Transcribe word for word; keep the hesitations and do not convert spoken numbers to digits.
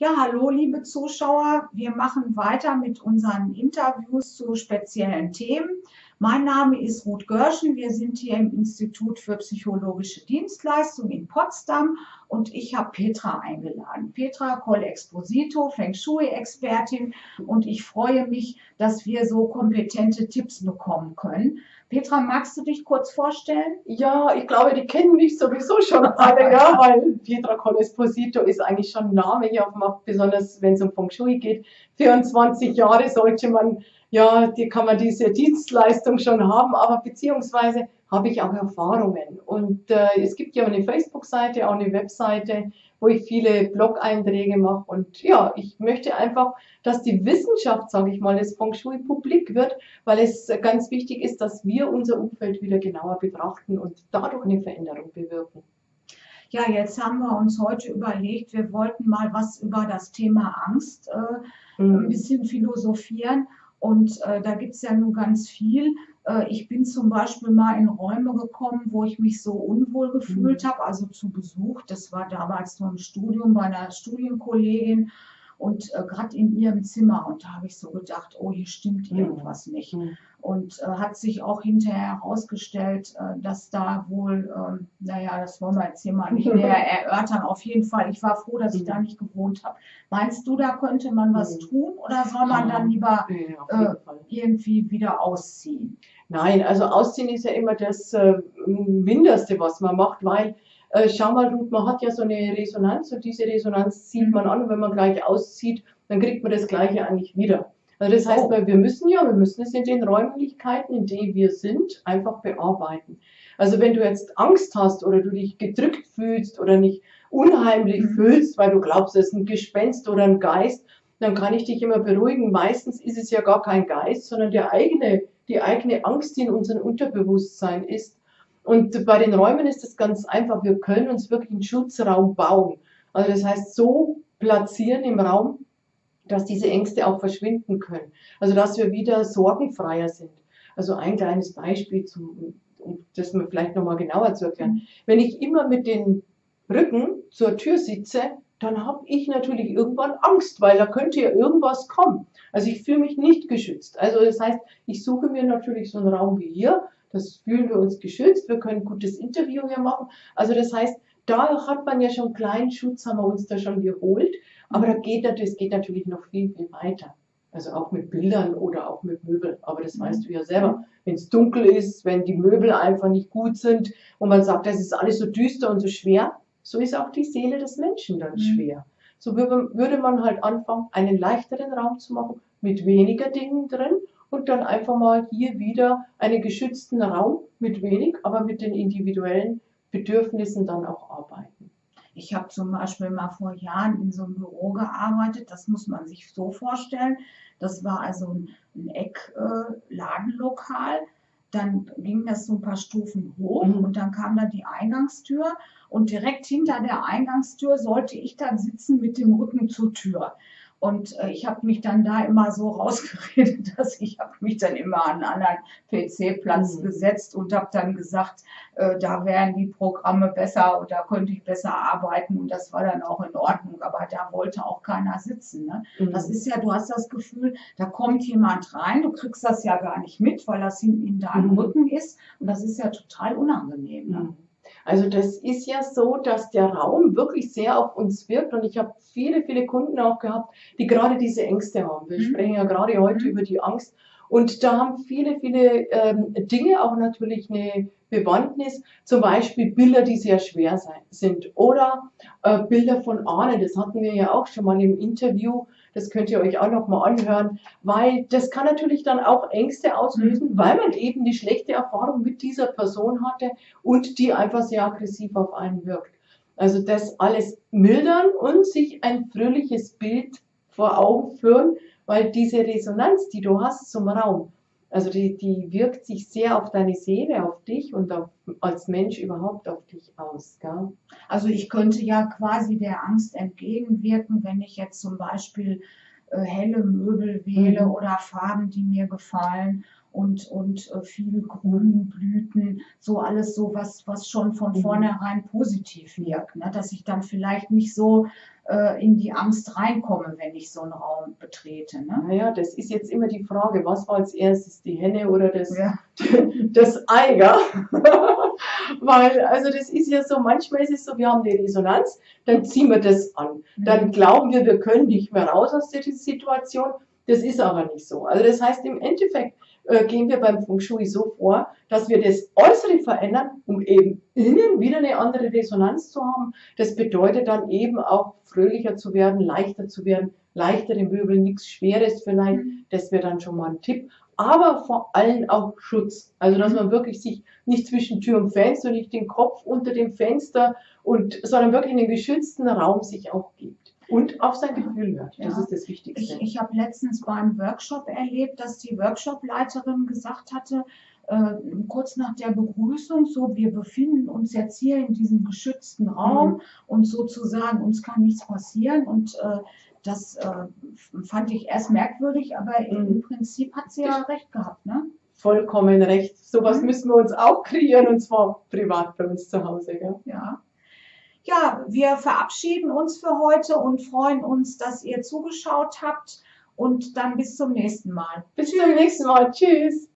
Ja, hallo, liebe Zuschauer. Wir machen weiter mit unseren Interviews zu speziellen Themen. Mein Name ist Ruth Görschen. Wir sind hier im Institut für psychologische Dienstleistung in Potsdam und ich habe Petra eingeladen. Petra Koll-Exposito, Feng Shui-Expertin, und ich freue mich, dass wir so kompetente Tipps bekommen können. Petra, magst du dich kurz vorstellen? Ja, ich glaube, die kennen mich sowieso schon alle, ja, weil Petra Koll-Exposito ist eigentlich schon ein Name hier auf dem Markt, besonders wenn es um Feng Shui geht. vierundzwanzig Jahre sollte man, ja, die kann man diese Dienstleistung schon haben, aber beziehungsweise habe ich auch Erfahrungen. Und äh, es gibt ja eine Facebook-Seite, auch eine Webseite, wo ich viele Blog-Einträge mache. Und ja, ich möchte einfach, dass die Wissenschaft, sage ich mal, des Feng Shui publik wird, weil es ganz wichtig ist, dass wir unser Umfeld wieder genauer betrachten und dadurch eine Veränderung bewirken. Ja, jetzt haben wir uns heute überlegt, wir wollten mal was über das Thema Angst äh, Mhm. ein bisschen philosophieren. Und äh, da gibt es ja nun ganz viel. Äh, ich bin zum Beispiel mal in Räume gekommen, wo ich mich so unwohl gefühlt Mhm. habe, also zu Besuch. Das war damals nur im Studium bei einer Studienkollegin und äh, gerade in ihrem Zimmer. Und da habe ich so gedacht, oh, hier stimmt irgendwas nicht. Mhm. Und äh, hat sich auch hinterher herausgestellt, äh, dass da wohl, ähm, naja, das wollen wir jetzt hier mal nicht näher erörtern. Auf jeden Fall, ich war froh, dass ich da nicht gewohnt habe. Meinst du, da könnte man was tun oder soll man dann lieber Ja, auf äh, jeden Fall. irgendwie wieder ausziehen? Nein, also Ausziehen ist ja immer das äh, Mindeste, was man macht, weil, äh, schau mal, Ruth, man hat ja so eine Resonanz und diese Resonanz zieht Mhm. man an und wenn man gleich auszieht, dann kriegt man das Gleiche eigentlich wieder. Also das heißt, Oh. weil wir müssen ja, wir müssen es in den Räumlichkeiten, in denen wir sind, einfach bearbeiten. Also wenn du jetzt Angst hast oder du dich gedrückt fühlst oder nicht unheimlich Mhm. fühlst, weil du glaubst, es ist ein Gespenst oder ein Geist, dann kann ich dich immer beruhigen. Meistens ist es ja gar kein Geist, sondern der eigene, die eigene Angst, die in unserem Unterbewusstsein ist. Und bei den Räumen ist es ganz einfach. Wir können uns wirklich einen Schutzraum bauen. Also das heißt, so platzieren im Raum, dass diese Ängste auch verschwinden können. Also dass wir wieder sorgenfreier sind. Also ein kleines Beispiel, zum, um das mir vielleicht nochmal genauer zu erklären. Wenn ich immer mit dem Rücken zur Tür sitze, dann habe ich natürlich irgendwann Angst, weil da könnte ja irgendwas kommen. Also ich fühle mich nicht geschützt. Also das heißt, ich suche mir natürlich so einen Raum wie hier, das fühlen wir uns geschützt, wir können ein gutes Interview hier machen. Also das heißt, da hat man ja schon einen kleinen Schutz, haben wir uns da schon geholt. Aber da geht, das geht natürlich noch viel, viel weiter. Also auch mit Bildern oder auch mit Möbeln. Aber das weißt du ja selber. Wenn es dunkel ist, wenn die Möbel einfach nicht gut sind und man sagt, das ist alles so düster und so schwer, so ist auch die Seele des Menschen dann Mhm. schwer. So würde man halt anfangen, einen leichteren Raum zu machen, mit weniger Dingen drin und dann einfach mal hier wieder einen geschützten Raum mit wenig, aber mit den individuellen Bedürfnissen dann auch arbeiten. Ich habe zum Beispiel mal vor Jahren in so einem Büro gearbeitet, das muss man sich so vorstellen. Das war also ein, ein Eckladenlokal. Dann ging das so ein paar Stufen hoch Mhm. und dann kam da die Eingangstür und direkt hinter der Eingangstür sollte ich dann sitzen mit dem Rücken zur Tür. Und äh, ich habe mich dann da immer so rausgeredet, dass ich habe mich dann immer an einen anderen P C-Platz Mhm. gesetzt und habe dann gesagt, äh, da wären die Programme besser und da könnte ich besser arbeiten und das war dann auch in Ordnung, aber da wollte auch keiner sitzen. Ne? Mhm. Das ist ja, du hast das Gefühl, da kommt jemand rein, du kriegst das ja gar nicht mit, weil das hinten in deinem Mhm. Rücken ist und das ist ja total unangenehm. Ne? Mhm. Also das ist ja so, dass der Raum wirklich sehr auf uns wirkt und ich habe viele, viele Kunden auch gehabt, die gerade diese Ängste haben. Wir Mhm. sprechen ja gerade heute Mhm. über die Angst und da haben viele, viele ähm, Dinge auch natürlich eine Bewandtnis, zum Beispiel Bilder, die sehr schwer sein, sind oder äh, Bilder von Ahnen, das hatten wir ja auch schon mal im Interview, das könnt ihr euch auch noch mal anhören, weil das kann natürlich dann auch Ängste auslösen, weil man eben die schlechte Erfahrung mit dieser Person hatte und die einfach sehr aggressiv auf einen wirkt. Also das alles mildern und sich ein fröhliches Bild vor Augen führen, weil diese Resonanz, die du hast zum Raum, also die, die wirkt sich sehr auf deine Seele, auf dich und auf, als Mensch überhaupt auf dich aus. Gell? Also ich könnte ja quasi der Angst entgegenwirken, wenn ich jetzt zum Beispiel äh, helle Möbel wähle Mhm. oder Farben, die mir gefallen und, und äh, viel Grünblüten, so alles so, was, was schon von vornherein positiv wirkt, ne? Dass ich dann vielleicht nicht so äh, in die Angst reinkomme, wenn ich so einen Raum betrete. Ne? Naja, das ist jetzt immer die Frage, was war als erstes, die Henne oder das, Ja. das Ei, ja? Weil, also das ist ja so, manchmal ist es so, wir haben eine Resonanz, dann ziehen wir das an. Dann glauben wir, wir können nicht mehr raus aus der Situation. Das ist aber nicht so. Also das heißt, im Endeffekt äh, gehen wir beim Feng Shui so vor, dass wir das Äußere verändern, um eben innen wieder eine andere Resonanz zu haben. Das bedeutet dann eben auch fröhlicher zu werden, leichter zu werden, leichtere Möbel, nichts Schweres vielleicht. Das wäre dann schon mal ein Tipp. Aber vor allem auch Schutz. Also dass man wirklich sich nicht zwischen Tür und Fenster und nicht den Kopf unter dem Fenster und, sondern wirklich einen geschützten Raum sich auch gibt. Und auf sein Gefühl hört. Das Ja. ist das Wichtigste. Ich, ich habe letztens beim Workshop erlebt, dass die Workshop-Leiterin gesagt hatte, äh, kurz nach der Begrüßung, so, wir befinden uns jetzt hier in diesem geschützten Raum Mhm. und sozusagen uns kann nichts passieren. Und äh, das äh, fand ich erst merkwürdig, aber Mhm. im Prinzip hat sie ja recht gehabt. Ne? Vollkommen recht. Sowas Mhm. müssen wir uns auch kreieren und zwar privat bei uns zu Hause. Gell? Ja. Ja, wir verabschieden uns für heute und freuen uns, dass ihr zugeschaut habt und dann bis zum nächsten Mal. Bis zum nächsten Mal. Tschüss.